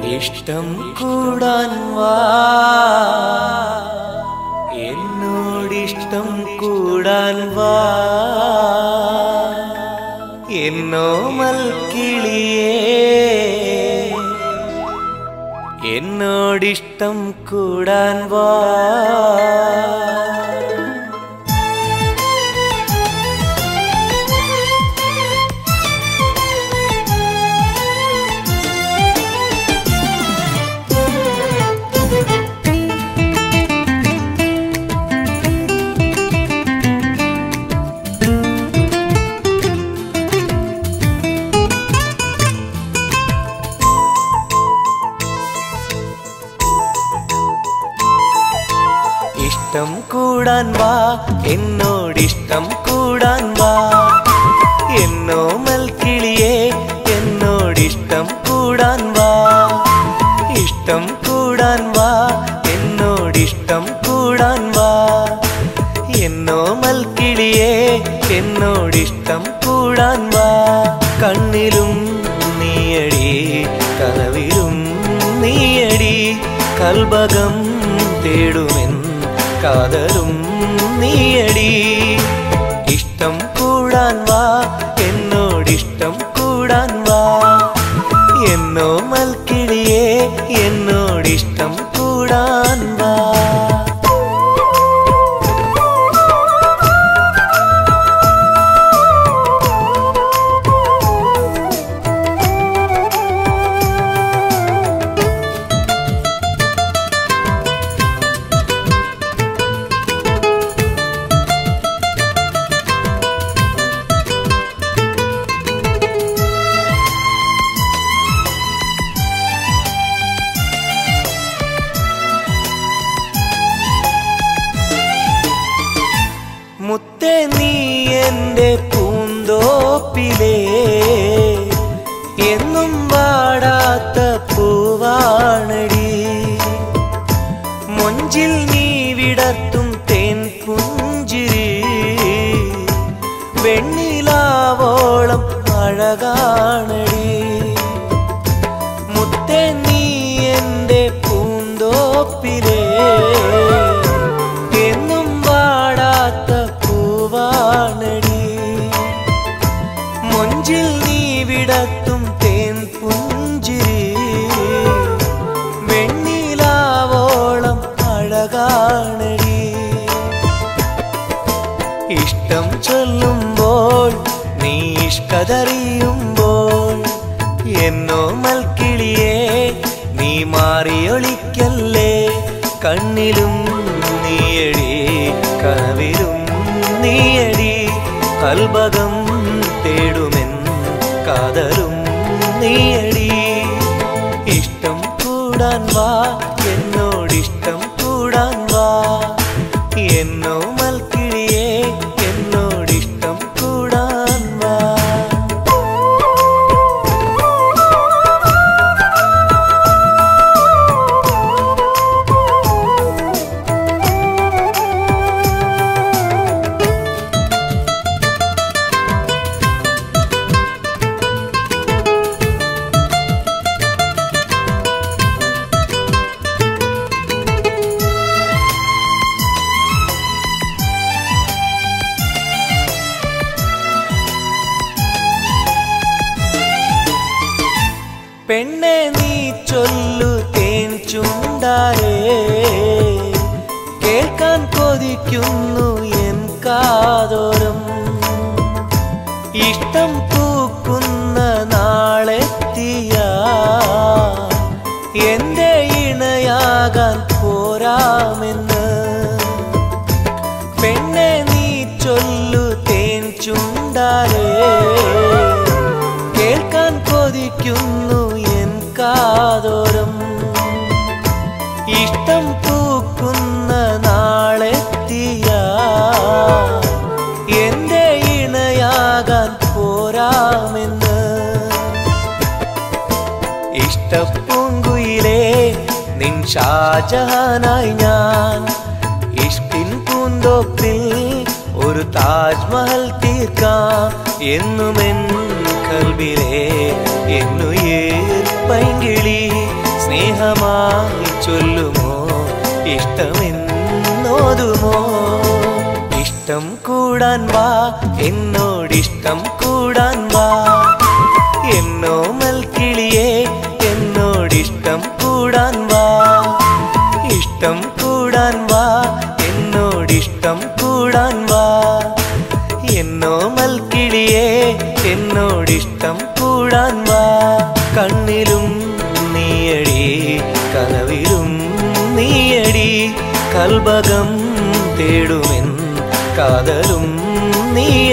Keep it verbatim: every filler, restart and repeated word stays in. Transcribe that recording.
ഇഷ്ടം കൂടാൻ വാ എന്നോടിഷ്ടം കൂടാൻ വാ എന്നോമൽ കിളിയേ എന്നോടിഷ്ടം കൂടാൻ വാ ഇഷ്ടം കൂടാൻ വാ എന്നോടിഷ്ടം കൂടാൻ വാ എന്നോമൽ കിളിയേ എന്നോടിഷ്ടം കൂടാൻ വാ ഇഷ്ടം കൂടാൻ വാ എന്നോടിഷ്ടം കൂടാൻ വാ എന്നോമൽ കിളിയേ എന്നോടിഷ്ടം കൂടാൻ വാ കണ്ണിലും നീയടി കനവിലും നീയടി കൽബകം തേടുമെൻ കാതലും നീയടി ഇഷ്ടം കൂടാൻ വാ എന്നോടിഷ്ടം കൂടാൻ വാ എന്നോമൽ കിളിയേ എന്നോടിഷ്ടം കൂടാൻ വാ മുത്തേ നീ എൻ്റെ പൂന്തോപ്പിലേ എന്നും വാടാത്ത പൂവാണടി മൊഞ്ചിൽ നീ വിടർത്തും തേൻ പുഞ്ചിരി വെണ്ണിലാവോളം അഴകാണടി മുത്തേ നീ എൻ്റെ പൂന്തോപ്പിലേ മൊഞ്ചിൽ നീ വിടത്തും തേൻ പുഞ്ചിരി വെണ്ണിലാവോളം അഴകാണടി ഇഷ്ടം ചൊല്ലുമ്പോൾ നീ ഇഷ്കതറിയുമ്പോൾ എന്നോമൽ കിളിയേ നീ മാറിയൊളിക്കല്ലേ കണ്ണിലും നീയടി കനവിലും നീയടി കൽബകം തേടുമെൻ കാതലും നീയടി ഇഷ്ടം കൂടാൻ വാ എന്നോടിഷ്ടം കൂടാൻ വാ എന്നോമൽ കിളിയേ എന്നോടിഷ്ടം കൂടാൻ വാ പെണ്ണെ നീ ചൊല്ലു തേൻ ചുണ്ടാരേ കേൾക്കാൻ കൊതിക്കുന്നു എൻ കാതോരം ഇഷ്ടം പൂക്കുന്ന നാളെത്തിയ എൻ്റെ ഇണയാകാൻ പോരാമെന്ന് പെണ്ണെ നീ ചൊല്ലു തേൻ ചുണ്ടാരേ കേൾക്കാൻ കൊതിക്കുന്നു എൻ കാതോരം ഇഷ്ടം പൂക്കുന്ന നാളെത്തിയ എൻ്റെ ഇണയാകാൻ പോരാമെന്ന് ഇഷ്ടപ്പൂങ്കുയിലേ നിൻ ഷാജഹാനായി ഞാൻ ഇഷ്കിൻ പൂന്തോപ്പിൽ ഒരു താജ്മഹൽ തീർക്കാം എന്നുമെൻ കൽബിലെ എന്നുയീർ പൈങ്കിളി ചൊല്ലുമോ ഇഷ്ടമെന്നോതുമോ ഇഷ്ടം കൂടാൻ വാ എന്നോടിഷ്ടം കൂടാൻ വാ എന്നോ മൽക്കിളിയേ എന്നോടിഷ്ടം കൂടാൻ വാ ഇഷ്ടം കൂടാൻ വാ എന്നോടിഷ്ടം കൂടാൻ വാ എന്നോ മൽക്കിളിയേ എന്നോടിഷ്ടം കൂടാൻ വാ കണ്ണിലും നീയടി കനവിലും നീയടി കൽബകം തേടുമെൻ കാതലും നീ